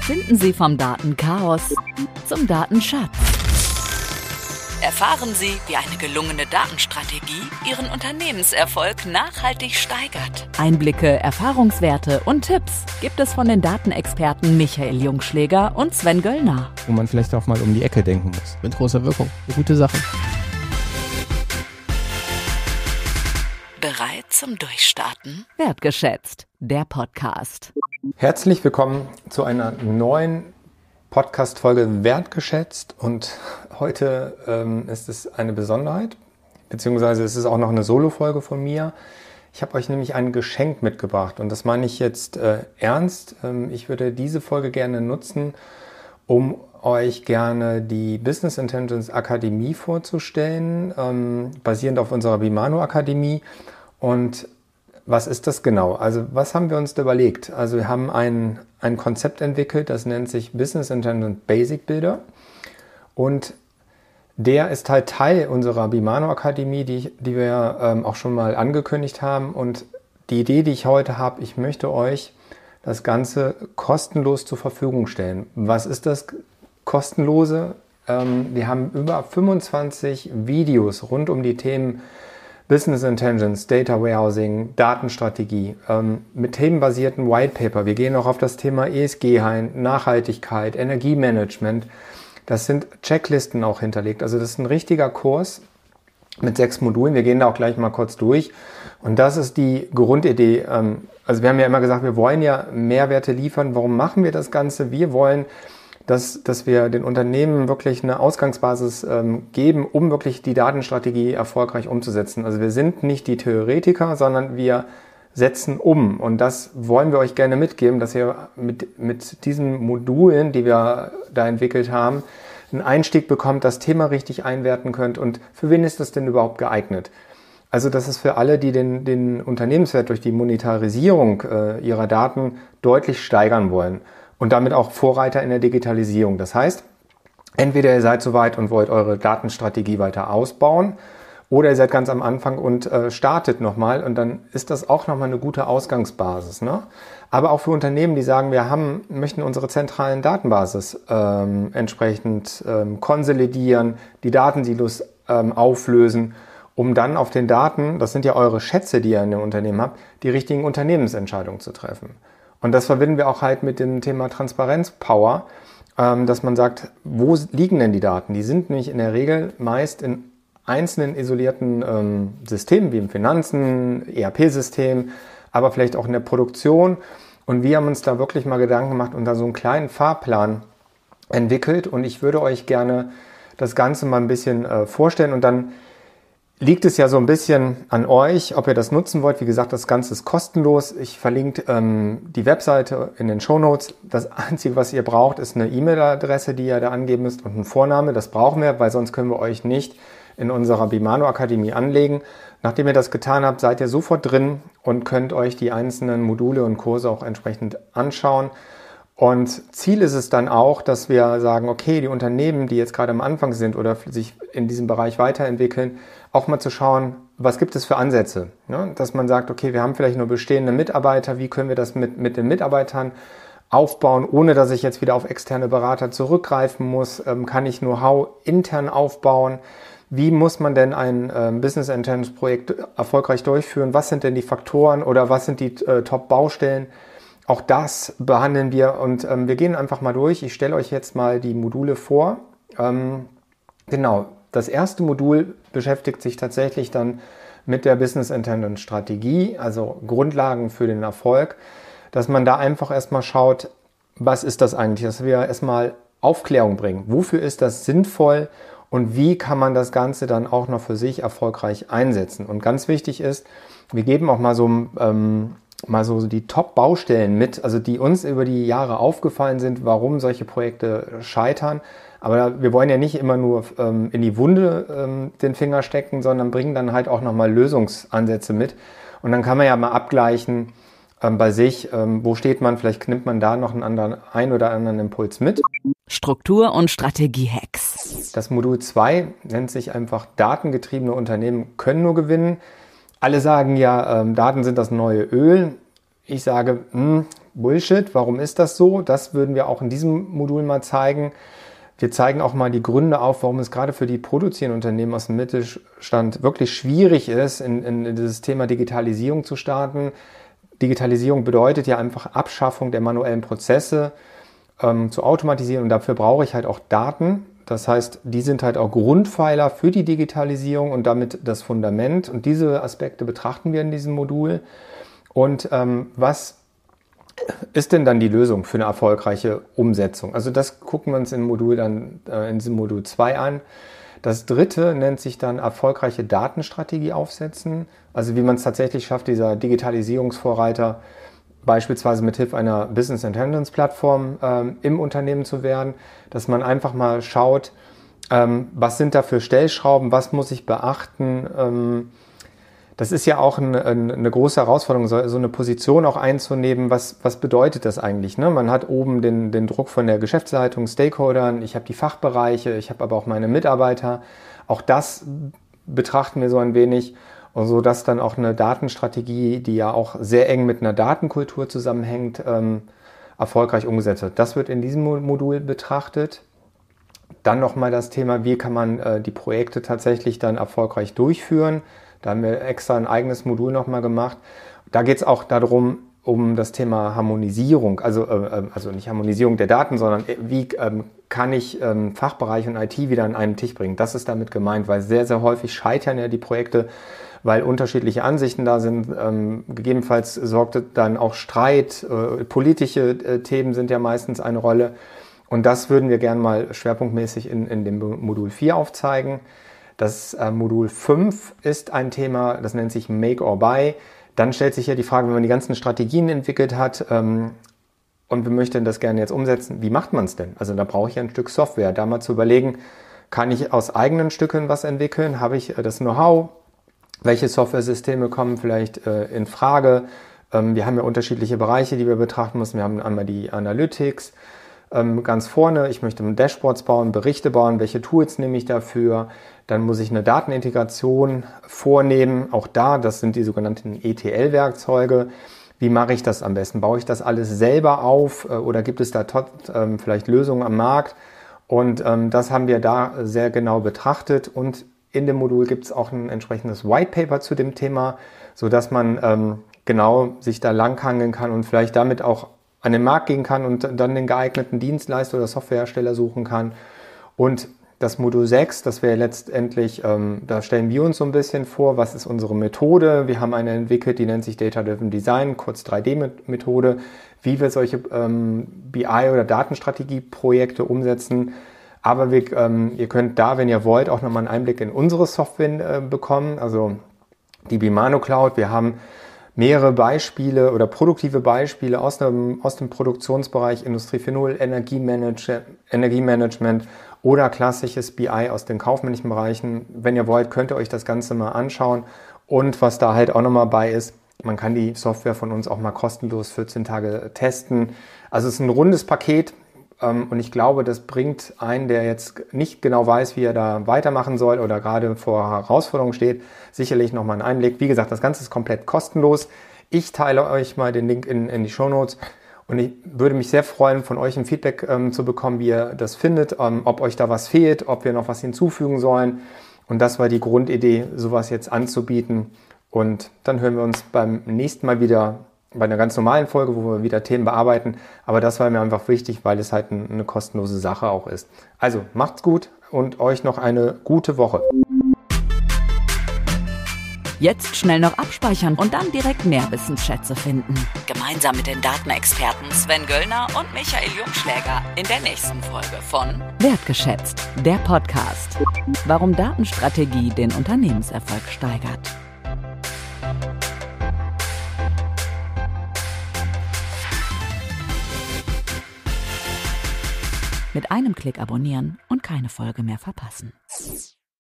Finden Sie vom Datenchaos zum Datenschatz. Erfahren Sie, wie eine gelungene Datenstrategie Ihren Unternehmenserfolg nachhaltig steigert. Einblicke, Erfahrungswerte und Tipps gibt es von den Datenexperten Michael Jungschläger und Sven Göllner. Wo man vielleicht auch mal um die Ecke denken muss. Mit großer Wirkung. Eine gute Sache. Bereit zum Durchstarten? Wertgeschätzt, der Podcast. Herzlich willkommen zu einer neuen Podcast-Folge Wertgeschätzt. Und heute ist es eine Besonderheit, beziehungsweise es ist auch noch eine Solo-Folge von mir. Ich habe euch nämlich ein Geschenk mitgebracht und das meine ich jetzt ernst. Ich würde diese Folge gerne nutzen, um euch gerne die Business Intelligence Akademie vorzustellen, basierend auf unserer Bimano Akademie. Und was ist das genau? Also was haben wir uns da überlegt? Also wir haben ein Konzept entwickelt, das nennt sich Business Intelligence Basic Builder. Und der ist halt Teil unserer Bimano Akademie, die wir auch schon mal angekündigt haben. Und die Idee, die ich heute habe, ich möchte euch das Ganze kostenlos zur Verfügung stellen. Was ist das Kostenlose? Wir haben über 25 Videos rund um die Themen Business Intelligence, Data Warehousing, Datenstrategie, mit themenbasierten White Paper. Wir gehen auch auf das Thema ESG ein, Nachhaltigkeit, Energiemanagement. Das sind Checklisten auch hinterlegt. Also das ist ein richtiger Kurs mit 6 Modulen. Wir gehen da auch gleich mal kurz durch. Und das ist die Grundidee. Also wir haben ja immer gesagt, wir wollen ja Mehrwerte liefern. Warum machen wir das Ganze? Wir wollen, dass wir den Unternehmen wirklich eine Ausgangsbasis geben, um wirklich die Datenstrategie erfolgreich umzusetzen. Also wir sind nicht die Theoretiker, sondern wir setzen um. Und das wollen wir euch gerne mitgeben, dass ihr mit diesen Modulen, die wir da entwickelt haben, einen Einstieg bekommt, das Thema richtig einwerten könnt. Und für wen ist das denn überhaupt geeignet? Also das ist für alle, die den Unternehmenswert durch die Monetarisierung ihrer Daten deutlich steigern wollen. Und damit auch Vorreiter in der Digitalisierung. Das heißt, entweder ihr seid soweit und wollt eure Datenstrategie weiter ausbauen oder ihr seid ganz am Anfang und startet nochmal und dann ist das auch nochmal eine gute Ausgangsbasis. Ne? Aber auch für Unternehmen, die sagen, möchten unsere zentralen Datenbasis entsprechend konsolidieren, die Datensilos auflösen, um dann auf den Daten, das sind ja eure Schätze, die ihr in dem Unternehmen habt, die richtigen Unternehmensentscheidungen zu treffen. Und das verbinden wir auch halt mit dem Thema Transparenz-Power, dass man sagt, wo liegen denn die Daten? Die sind nämlich in der Regel meist in einzelnen isolierten Systemen, wie im Finanzen, ERP-System, aber vielleicht auch in der Produktion. Und wir haben uns da wirklich mal Gedanken gemacht und da so einen kleinen Fahrplan entwickelt. Und ich würde euch gerne das Ganze mal ein bisschen vorstellen und dann liegt es ja so ein bisschen an euch, ob ihr das nutzen wollt. Wie gesagt, das Ganze ist kostenlos. Ich verlinke die Webseite in den Shownotes. Das Einzige, was ihr braucht, ist eine E-Mail-Adresse, die ihr da angeben müsst und ein Vorname. Das brauchen wir, weil sonst können wir euch nicht in unserer Bimano Akademie anlegen. Nachdem ihr das getan habt, seid ihr sofort drin und könnt euch die einzelnen Module und Kurse auch entsprechend anschauen. Und Ziel ist es dann auch, dass wir sagen, okay, die Unternehmen, die jetzt gerade am Anfang sind oder sich in diesem Bereich weiterentwickeln, auch mal zu schauen, was gibt es für Ansätze? Ne? Dass man sagt, okay, wir haben vielleicht nur bestehende Mitarbeiter, wie können wir das mit den Mitarbeitern aufbauen, ohne dass ich jetzt wieder auf externe Berater zurückgreifen muss? Kann ich Know-how intern aufbauen? Wie muss man denn ein Business Intelligence Projekt erfolgreich durchführen? Was sind denn die Faktoren oder was sind die Top-Baustellen? Auch das behandeln wir und wir gehen einfach mal durch. Ich stelle euch jetzt mal die Module vor. Genau, das erste Modul beschäftigt sich tatsächlich dann mit der Business Intelligence Strategie, also Grundlagen für den Erfolg, dass man da einfach erstmal schaut, was ist das eigentlich, dass wir erstmal Aufklärung bringen. Wofür ist das sinnvoll und wie kann man das Ganze dann auch noch für sich erfolgreich einsetzen? Und ganz wichtig ist, wir geben auch mal so die Top-Baustellen mit, also die uns über die Jahre aufgefallen sind, warum solche Projekte scheitern. Aber wir wollen ja nicht immer nur in die Wunde den Finger stecken, sondern bringen dann halt auch nochmal Lösungsansätze mit. Und dann kann man ja mal abgleichen bei sich, wo steht man, vielleicht nimmt man da noch einen oder anderen Impuls mit. Struktur- und Strategie-Hacks. Das Modul 2 nennt sich einfach datengetriebene Unternehmen können nur gewinnen. Alle sagen ja, Daten sind das neue Öl. ich sage, Bullshit, warum ist das so? Das würden wir auch in diesem Modul mal zeigen. Wir zeigen auch mal die Gründe auf, warum es gerade für die produzierenden Unternehmen aus dem Mittelstand wirklich schwierig ist, in dieses Thema Digitalisierung zu starten. Digitalisierung bedeutet ja einfach Abschaffung der manuellen Prozesse zu automatisieren und dafür brauche ich halt auch Daten. Das heißt, die sind halt auch Grundpfeiler für die Digitalisierung und damit das Fundament. Und diese Aspekte betrachten wir in diesem Modul. Und was ist denn dann die Lösung für eine erfolgreiche Umsetzung? Also das gucken wir uns in diesem Modul 2 an. Das dritte nennt sich dann erfolgreiche Datenstrategie aufsetzen. Also wie man es tatsächlich schafft, dieser Digitalisierungsvorreiter beispielsweise mit Hilfe einer Business Intelligence Plattform im Unternehmen zu werden, dass man einfach mal schaut, was sind da für Stellschrauben, was muss ich beachten. Das ist ja auch eine große Herausforderung, so eine Position auch einzunehmen. Was bedeutet das eigentlich? Ne? Man hat oben den Druck von der Geschäftsleitung, Stakeholdern, ich habe die Fachbereiche, ich habe aber auch meine Mitarbeiter. Auch das betrachten wir so ein wenig, so dass dann auch eine Datenstrategie, die ja auch sehr eng mit einer Datenkultur zusammenhängt, erfolgreich umgesetzt wird. Das wird in diesem Modul betrachtet. Dann nochmal das Thema, wie kann man die Projekte tatsächlich dann erfolgreich durchführen. Da haben wir extra ein eigenes Modul nochmal gemacht. Da geht es auch darum, um das Thema Harmonisierung, also nicht Harmonisierung der Daten, sondern wie kann ich Fachbereich und IT wieder an einen Tisch bringen. Das ist damit gemeint, weil sehr, sehr häufig scheitern ja die Projekte, weil unterschiedliche Ansichten da sind. Gegebenenfalls sorgt dann auch Streit, politische Themen sind ja meistens eine Rolle. Und das würden wir gerne mal schwerpunktmäßig in dem Modul 4 aufzeigen. Das Modul 5 ist ein Thema, das nennt sich Make or Buy. Dann stellt sich ja die Frage, wenn man die ganzen Strategien entwickelt hat und wir möchten das gerne jetzt umsetzen, wie macht man es denn? Also da brauche ich ein Stück Software. Da mal zu überlegen, kann ich aus eigenen Stücken was entwickeln? Habe ich das Know-how? Welche Software-Systeme kommen vielleicht in Frage? Wir haben ja unterschiedliche Bereiche, die wir betrachten müssen. Wir haben einmal die Analytics, ganz vorne, ich möchte Dashboards bauen, Berichte bauen, welche Tools nehme ich dafür? Dann muss ich eine Datenintegration vornehmen, auch da, das sind die sogenannten ETL-Werkzeuge. Wie mache ich das am besten? Baue ich das alles selber auf oder gibt es da vielleicht Lösungen am Markt? Und das haben wir da sehr genau betrachtet und in dem Modul gibt es auch ein entsprechendes White Paper zu dem Thema, sodass man genau sich da langhangeln kann und vielleicht damit auch an den Markt gehen kann und dann den geeigneten Dienstleister oder Softwarehersteller suchen kann. Und das Modul 6, das wäre letztendlich, da stellen wir uns so ein bisschen vor, was ist unsere Methode. Wir haben eine entwickelt, die nennt sich Data-Driven Design, kurz 3D-Methode, wie wir solche BI- oder Datenstrategie-Projekte umsetzen. Aber ihr könnt da, wenn ihr wollt, auch nochmal einen Einblick in unsere Software bekommen, also die Bimano Cloud. Wir haben mehrere Beispiele oder produktive Beispiele aus dem Produktionsbereich Industrie 4.0, Energiemanagement oder klassisches BI aus den kaufmännischen Bereichen. Wenn ihr wollt, könnt ihr euch das Ganze mal anschauen. Und was da halt auch nochmal bei ist, man kann die Software von uns auch mal kostenlos 14 Tage testen. Also es ist ein rundes Paket und ich glaube, das bringt einen, der jetzt nicht genau weiß, wie er da weitermachen soll oder gerade vor Herausforderungen steht, sicherlich nochmal einen Einblick. Wie gesagt, das Ganze ist komplett kostenlos. Ich teile euch mal den Link in die Shownotes und ich würde mich sehr freuen, von euch ein Feedback zu bekommen, wie ihr das findet, ob euch da was fehlt, ob wir noch was hinzufügen sollen. Und das war die Grundidee, sowas jetzt anzubieten. Und dann hören wir uns beim nächsten Mal wieder bei einer ganz normalen Folge, wo wir wieder Themen bearbeiten. Aber das war mir einfach wichtig, weil es halt eine kostenlose Sache auch ist. Also macht's gut und euch noch eine gute Woche. Jetzt schnell noch abspeichern und dann direkt mehr Wissensschätze finden. Gemeinsam mit den Datenexperten Sven Göllner und Michael Jungschläger in der nächsten Folge von Wertgeschätzt, der Podcast. Warum Datenstrategie den Unternehmenserfolg steigert. Mit einem Klick abonnieren und keine Folge mehr verpassen.